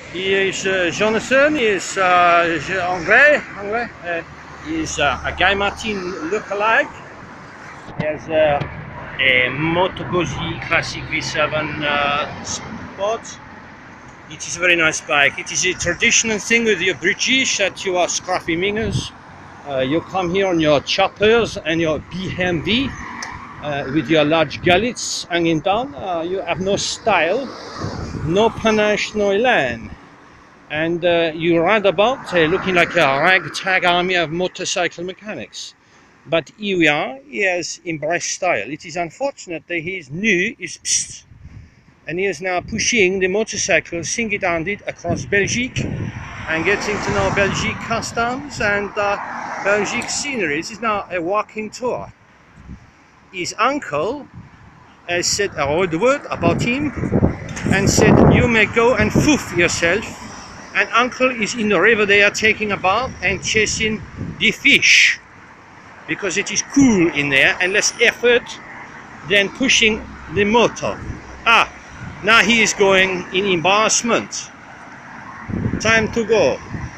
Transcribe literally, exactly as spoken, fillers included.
He is uh, Jonathan, he is uh, anglais, anglais. Uh, he is uh, a Guy Martin lookalike. He has uh, a Moto Guzzi Classic V seven uh, Sport. It is a very nice bike. It is a traditional thing with your British that you are scruffy mingers. Uh, you come here on your choppers and your B M W uh, with your large gallets hanging down. Uh, you have no style, no panache, no elan. And uh, you ride about uh, looking like a ragtag army of motorcycle mechanics. But here we are, he has embraced style. It is unfortunate that he is new, is psst, and he is now pushing the motorcycle single-handed across Belgique and getting to know Belgique customs and uh, Belgique scenery. This is now a walking tour. His uncle has said a old word about him and said, you may go and foof yourself. And uncle is in the river there taking a bath and chasing the fish because it is cool in there and less effort than pushing the motor. Ah, now he is going in embarrassment. Time to go.